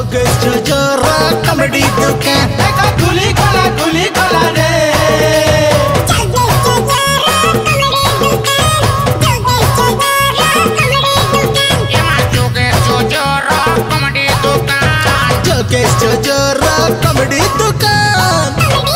जोगेश जोजो कॉमेडी दुकान गुली खोला रे जोगेश जोजो कॉमेडी दुकान।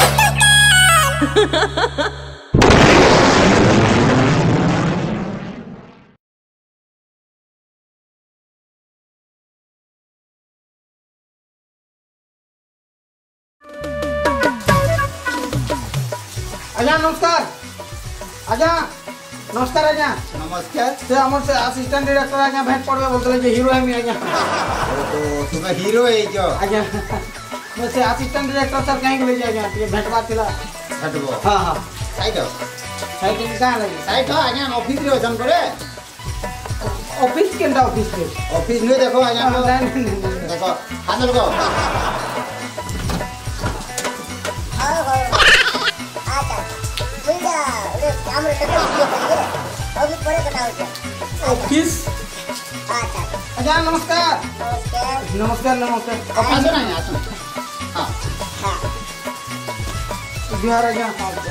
आजा नमस्कार आजा नमस्कार आजा नमस्कार से हमर से असिस्टेंट डायरेक्टर आजा भेंट पड़बे बोलतले जे हीरो है मी आजा तो तुम हीरो है जो आजा मैं से असिस्टेंट डायरेक्टर सर कहीं ले जाए ये भेंटवा थिला हटबो हां हां साइड साइड में कहां लगे साइड हो आजा ऑफिस रे ओजन करे ऑफिस केंदा ऑफिस के ऑफिस में देखो आजा देखो हाथ लगाओ ऑफिस आजा नमस्कार नमस्कार नमस्कार ऑफिस ना आसो हां बिहार आजा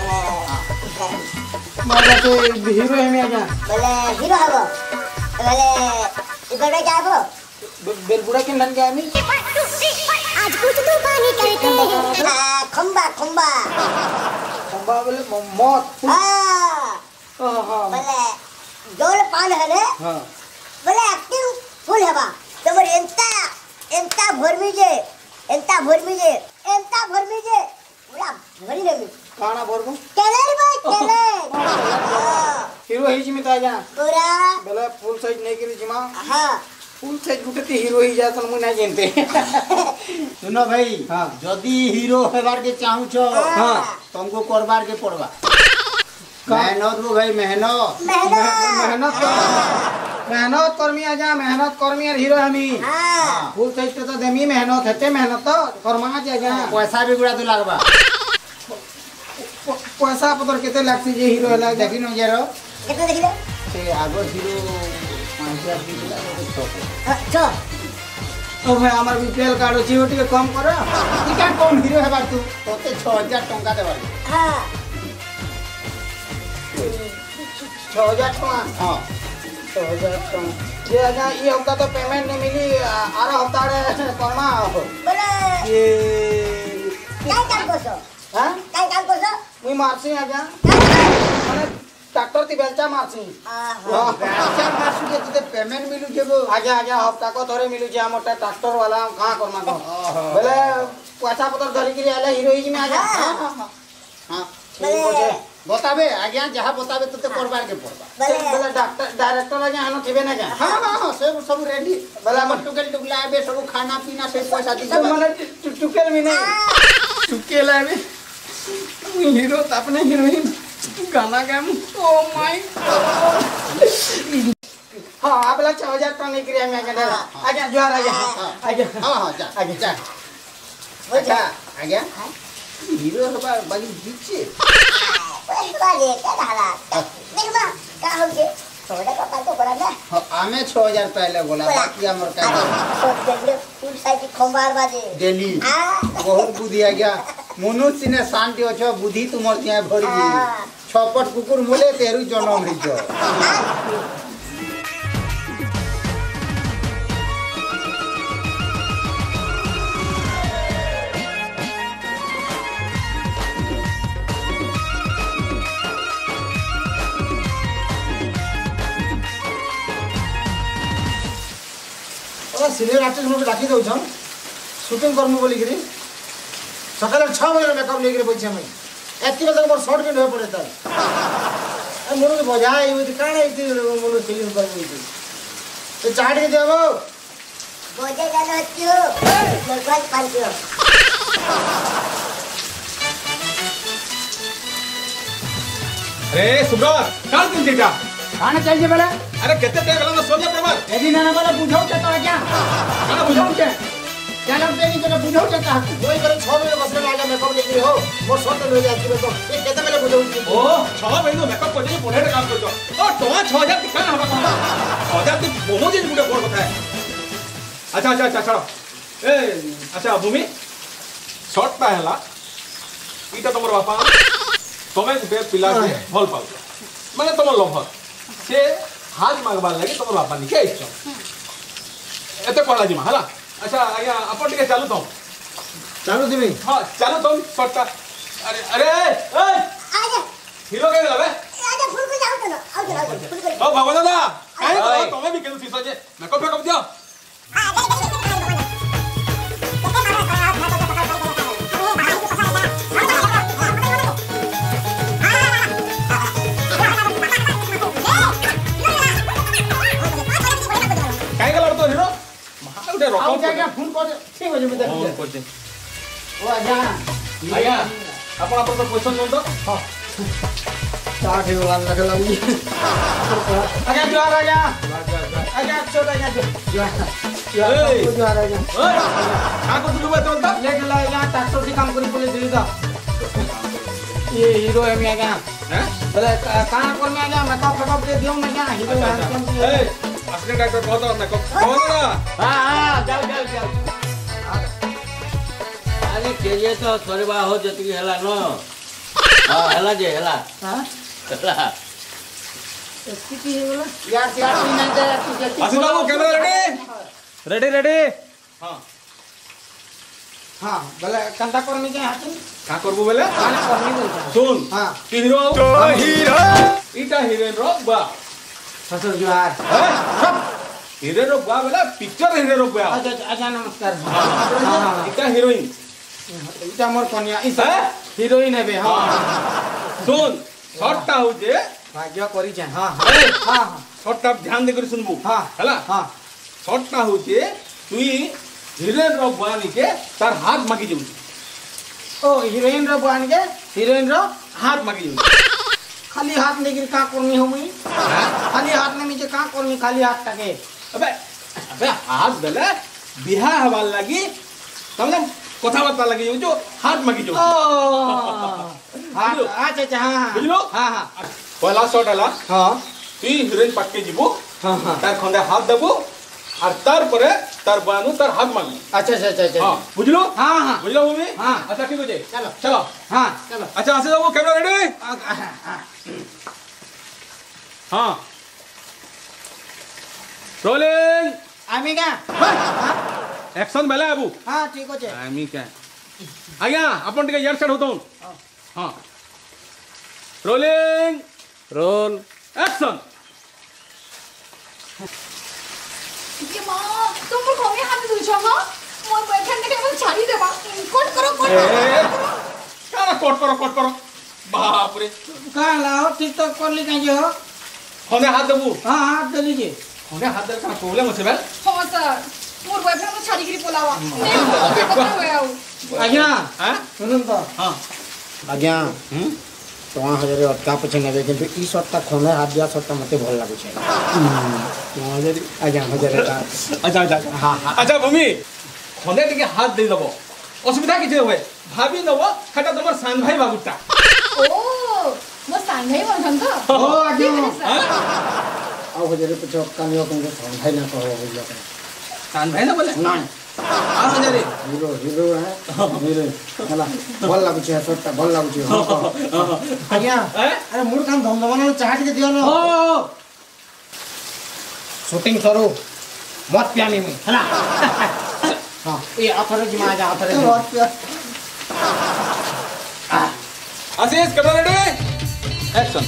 माजा तो हीरो है मी आजा बोले हीरो हबो बोले इबड़े जाबो बेलबुड़ा के नन गया मी आज कुछ तूफानी करते हैं खंबा खंबा खंबा बोले मौत हां हां बोले जोल पान है ने हां बोले एक्टिव फुल हबा तो बोले एंता भरमीजे पूरा भरी ले काना भरबो केले भाई केले हीरो ही जिमी ता जा पूरा बोले फुल साइज नहीं करी जिमा हां फुल साइज गुटेती हीरो ही जा तन मु ना जानते सुनो भाई हां जदी हीरो हेबार के चाहू छो हां तुमको करबार के पड़वा मेहनत वो भाई मेहनत कर्मी आजा मेहनत कर्मी और हीरो हमी हां फुल साइज तो देमी मेहनत हेते मेहनत तो कर्मा जा पैसा भी गुड़ा तो लागबा पैसा पतर केते लागसी जे हीरो हला देखि न जरो कितना देखिले से आगो हीरो 5000 दिला तो अच्छा ओ भाई हमर बीपीएल कार्ड अछि ओटी के कम कर इका कौन हीरो हेबार तू तोते 6000 टंका देबार हां 6000 टका हां 6000 टका ये आजा ये हफ्ता तो पेमेंट नहीं मिली आरा हफ्ता रे कर्मा बोले ये काय काम करछो हां काय काम करछो मुई मारसी आजा माने ट्रैक्टर ती बेलचा मारसी हां बेलचा मारसु के तते पेमेंट मिलु जेबो आजा हफ्ता को थोड़े मिलु जे हमर ट्रैक्टर वाला कहां कर्मा को बोले पैसा पतर धरि के आले हीरो ही में आजा हां ठीक है बताबे आज्ञा जहां बताबे तते करबार के पड़बा बोले डायरेक्टर आजा हनो थिबे ना जा हां सब रेडी बोले हमर टुकेल टुकलाबे सब खाना पीना से पैसा दी माने टुकेल में नहीं टुकेल आबे हीरो त अपने हीरोइन गाना गाम ओ माय हां आप ला 6000 टका नहीं करिया मैं आजा जोर आजा हां जा आजा अच्छा आज्ञा हीरो हबा बागी दीछे बाले का हाला देखबा का हो के थोड़ा का तो पड़ा ना हमें 6000 पहले बोला बाकी हमर का फुल साइज खंबार बाजे डेली बहुत बुद्धि आ गया मनुष्य ने शांति अच्छो बुद्धि तुमर त्या भरी छपट कुकुर मोले तेरु जन्म हिजो सीनियर आर्टिस्ट मोर डाकी दउछन शूटिंग करमु बोली गिरी सकाल 6 बजे मेकअप लेके बैठे मैं एति बजे मोर शॉर्ट के होय पड़े त ए मोर के बजाय एति काणे एति मोर फिल्म करमु तो चाट के देबो बोझे जानो हतियो लगभग 5 अरे सुब्रत काल तुम जेटा खाना चाहिए बेला अरे केते टाइम गला ना सोजा प्रभात यदि ना वाला बुझाउ त क्या काना बुझाउ क्या क्या लगते नहीं तो बुझाउ त का कोई करे 6 बजे बसरे लागे मेकअप लेके हो मोर शॉर्ट ले जाती तो ये केते बेले बुझाउ ओ 6 बजे तो मेकअप करके पढ़े काम करतो ओ टोआ 6000 कितना हबा कोन 6000 तो मोमो जे गुडे बोल कथा है अच्छा चलो ए अच्छा भूमि शॉर्टटा हैला इटा तमर बापा तमे गुटे पिला के भल पाउ माने तमर लभर से हाथ मागबार लागि तमर बापा नि के इच्छा एते कोला जिमा हला अच्छा आज्ञा अपन टिके चालू तो चालू दिबे हां चालू तो शॉर्टटा अरे अरे ए आजा हीरो के लबे आजा फुल को जाऊ तो आओ फुल को ओ भगवान दादा काहे तमे भी केनु सीसा जे मेकअप फेकअप दियो काहे गला तो हीरो माका उठे रकम क्या फोन कर ठीक हो जे फोन कर दे ओ आजा आज्ञा अपन अपन तो क्वेश्चन दो तो हां स्टार्ट हो गया लग लगी आजा जोर आजा आजा छोड़ आजा जोर आजा ओए का को दुलु बे तो ले गला या ट्रैक्टर से काम करी बोले दे दा ये हीरो है मैं क्या हैं बोले कहां पर मैं आजा मेकअप फेकअप दे दियो मैं क्या हीरो है ए असली डॉक्टर बहुत और मेकअप कौन ना हां चल अरे केजे तो थोड़े हो जति हैला न हां हैला जे हैला हां हैला स्थिति है बोला यार नहीं दे तू जल्दी आसिफ बाबू कैमरा रेडी रेडी हां हां बोले कंटा करने के हाथ का करबो बेले कान करने बोलता सुन हां की हीरो इटा हीरोइन रो बा ससुर जोहार हीरोइन रो बा बेले पिक्चर हीरो रो बा अच्छा नमस्कार हां इटा हीरोइन इटा मोर कन्या इस हीरोइन है बे हां सुन शॉर्टटा हो जे भाग्य करी जा हां अरे हां शॉर्टटा ध्यान दे कर सुनबो हां हैला हां शॉर्टटा हो जे तुई हीरोइन रो बानी के तार हाथ मागी जउ ओ हीरोइन रो बन के हीरोइन रो हाथ मागी जउ खाली हाथ लेकर का करनी हो मुई खाली हाथ में नीचे का करनी खाली हाथ टके अबे अबे हाथ बेले बिहा हवाल लागी तमने कथा बात लगी जो हाथ मागी जो ओ हाथ अच्छा हां बुझलो हां हां पहला शॉट हला हां ती हीरोइन पक्के जीबो हां हां तार खंडे हाथ देबो और तार परे तार बानु तार हाथ मांगू अच्छा हां बुझलो हां हां बुझलो मम्मी हां अच्छा ठीक हो जाए चलो चलो हां चलो अच्छा आसे जाओ कैमरा रेडी हां रोलिंग आमी का एक्शन बेला अबू हां ठीक हो छे आमी क्या आज्ञा अपन टिके यार सेट होतो हां रोलिंग रोल एक्शन ये मां तुम को कोमे हाथ दूछो हां मोर बॉयफ्रेंड के मन छाड़ी देबा कोट करो क्या कोट करो बाप रे का लाओ ठीक तो कर ली कहीं हो होने हाथ देबू हां हाथ दे लीजिए होने हाथ दे का प्रॉब्लम है बेल हां सर मोर बॉयफ्रेंड को छाड़ी गिरी पोलावा नहीं पता हुए आउ आज्ञा हां सुनन तो हां आज्ञा तो हजारे अटका पछे नेबे किंतु ई शॉटटा खने हाथ दिया शॉटटा मते भल लागु छे हजारे आज्ञा हजारे अच्छा हां अच्छा भूमि होने टिके हाथ दे दबो असुविधा किछे होय भाभी नबो खटा तमर सान भाई बाबूटा ओ मो सांगई बनथन तो ओ आज्ञा हां आ हजारे पछे कानियो कंगे सान भाई ना कहो बोलिया सान भाई ना बोले नहीं आ हजारे हीरो है हीरो हला भल लागु छे शॉटटा भल लागु छे आज्ञा अरे मूड काम धम धमना चाट के दियो ना ओ शूटिंग करो मत प्यानी में हला हां ये आफर जिमा जा आफर मत प्या आशीष कैमरा रेडी एक्शन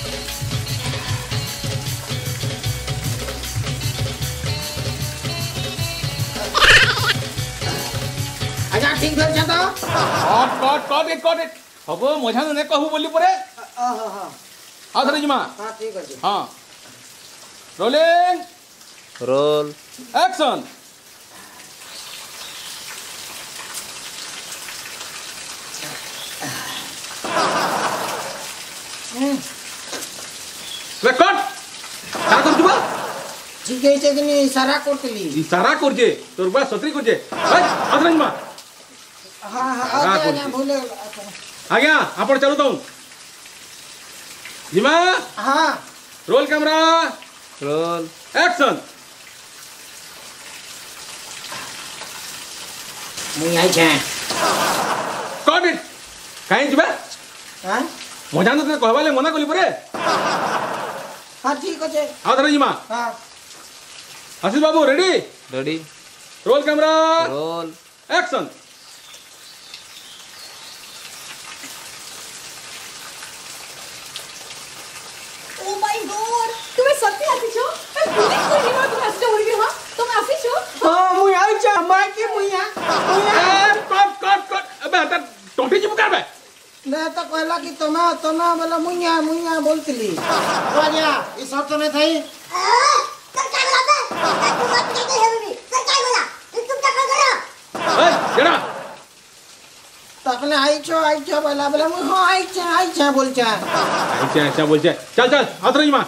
आजा ठीक कर जा तो कट इट हबो मझा ने कहू बोली परे हां हां हां आधरे जिमा हां ठीक है हां रोलिंग रोल एक्शन रेकॉर्ड का करतु बा ठीक है कि नहीं इशारा करतली इशारा करजे तोर बा सत्री करजे आधरे जिमा हां हां आजा भूले आज्ञा आपण चलो तो जिमा हां रोल कैमरा रोल एक्शन मुई आई छे कट इट काहे जिबे हां मजा न कहबाले मना कली परे हां ठीक अछि आ धर जिमा हां आशीष बाबू ready ready roll camera roll action oh my god तुम्हें सत्य आसी छो पुलिस को निमा तुम हस्ते होई हां तुम आसी छो हां मुई आई छे माय के मुइया कट अबे हटा टोटी जी पुकार बे मैं तो कहला कि तमा बोला मुइया बोलतली राजा ई सब तो नहीं थई सर काय बोला तू मत के हे भी सर काय बोला तुम क्या कर रहे हो ए जरा तकने आई छो बोला मुई हां आई छे बोल छे अच्छा बोल चल आ धर जिमा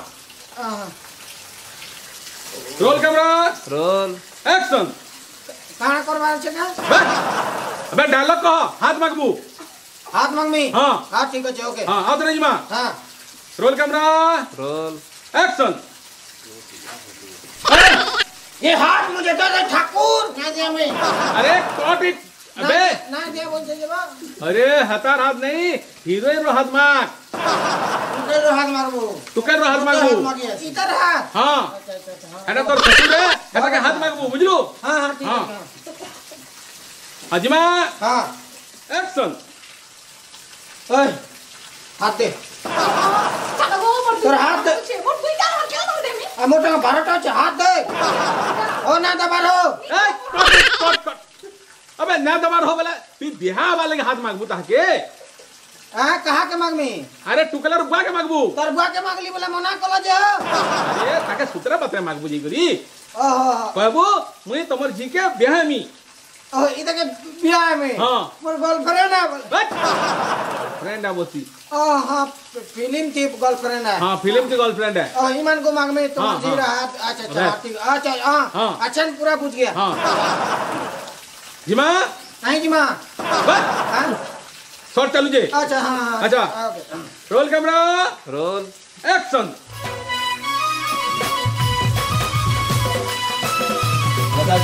रोल कैमरा रोल एक्शन काना करवार छे का अबे डायलॉग कह हाथ मांगबू हाथ मांगमी हां हां ठीक अछि ओके हां आ धर जिमा हां रोल कैमरा रोल एक्शन ये हाथ मुझे दे दे ठाकुर ना दे मैं अरे कट इट अबे ना दे बोल छे बा अरे हतार हाथ नहीं हीरोइन रो हाथ मांग तुके रो हाथ मारबो तू कर रो हाथ मांगबू इधर हाथ हां एना तोर ससुर है एना के हाथ मांगबू बुझलू हां ठीक हाँ। है अजमा हां एक्शन ओए हाथ दे चलो वो मोर तोर हाथ दे मोर दुई का हाथ क्यों दे मी आ मोटा 12टा छे हाथ दे ओ ना दबारो ए कट अबे ना दबार हो बेला तू बिहार वाले के हाथ मांगबू ताके हां कहा के मांगमी अरे टुकला रुपा के मांगबू तोर बुआ के मांगली बोला मना कलो जे अरे ताके सूत्र पत्र मांगबू जी करी ओहो कहबू मुई तमर जी के बिहामी ओ इधर के बियाह में हां मोर गर्लफ्रेंड है फ्रेंड आबोती हां फिल्म की गर्लफ्रेंड है हां फिल्म की गर्लफ्रेंड है ओ ईमान को मांग में तुम हाँ, जी हाँ। रहा अच्छा अरे। ठीक अच्छा हां हाँ। अच्छा पूरा बुझ गया हां जिमा नहीं जी मां बस हां शॉट चालू जे अच्छा हां अच्छा। Okay roll camera roll action बता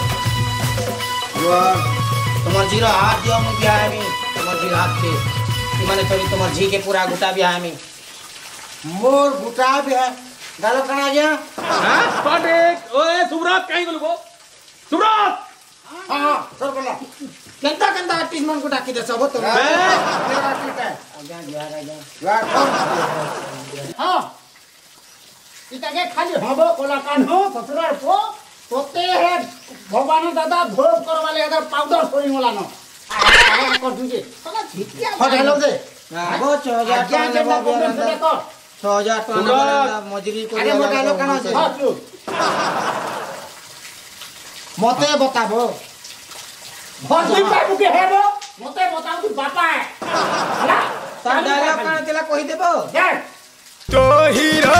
जो तुम्हार जी रो हाथ दियो मु बियाह में तुम्हार जी हाथ के ई माने तोरी तुम्हार जी के पूरा गुटा बियाह में मोर गुटा बियाह गालो कना जा हां शॉट एक ओए सुब्रात काई गलो गो सुब्रात हां सर बोला केंता आर्टिस्ट मन को डाकी दे सब तो बे। मेरा आर्टिस्ट है जा हां इताके खाली हबो कलाकार हो ससुरार को तोते है भगवान दादा धोप कर वाले अगर पाउडर सोई वाला न कर दूजे सला झिटिया हो डायलॉग दे वो 6000 क्या टका जेना लेबो कमेंट दे कर 6000 टका लेबो मजूरी को अरे मोर डायलॉग काना छै हां चुप मते बताबो भोसड़ी बाबू के हेबो मते बताऊ तू बापा है हला तार डायलॉग काना तेला कहि देबो देख तो हीरो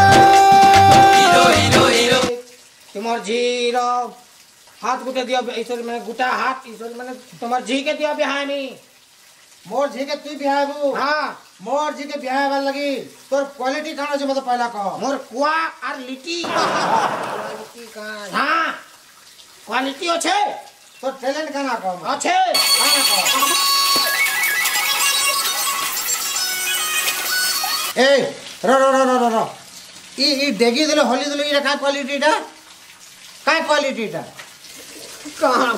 तुमार जी रो हाथ गुटे दियो ईश्वर माने गुटा हाथ ईश्वर माने तुमार जी के दियो बिहाय में मोर जी के तू बिहाबू हां मोर जी के बिहाय वाला लगी तोर क्वालिटी काना छै मत पहला कह मोर कुआ और लिट्टी क्वालिटी का हां क्वालिटी अच्छे तोर टैलेंट काना कह अच्छे काना कह ए रो ई डेगी दिले होली दिले ई का क्वालिटी टा कहां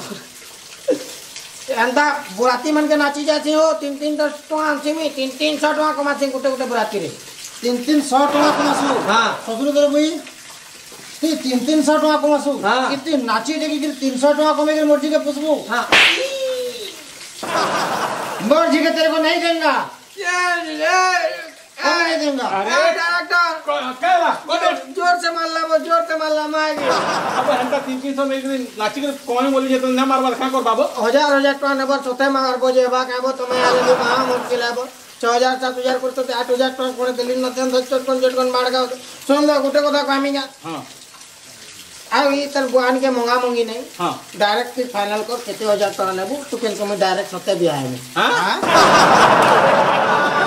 एंदा बुराती मन के नाची जाती हो 3-3 टका आंसी में 300 टका कमाती गुटे बुराती रे 300 टका कमासु हां ससुर दर बुई ती 300 टका कमासु हाँ। कितनी नाची डेगी कि 300 टका कमे के मोर जी के पुसबू हां मोर जी के तेरे को नहीं देंगा ये नहीं देंगा अरे डायरेक्टर केला जोर से मार ला मार अब हंता 300 में एक दिन नाची के कोई बोली जे तो ना मारबा खा कर बाबू हजार टका नेबर सोते मार बोजे बा कहबो तुम्हें आले भी कहां मुश्किल है 6000-7000 करते 8000 टका कोने दिल्ली न देन 10 जटकन मारगा सुन गुटे कथा कामिंगा हां आ ई तर बुआन के मंगा मंगी नहीं हां डायरेक्ट फिर फाइनल कर केते हजार टका लेबू तू केन को मैं डायरेक्ट सते बियाह में हां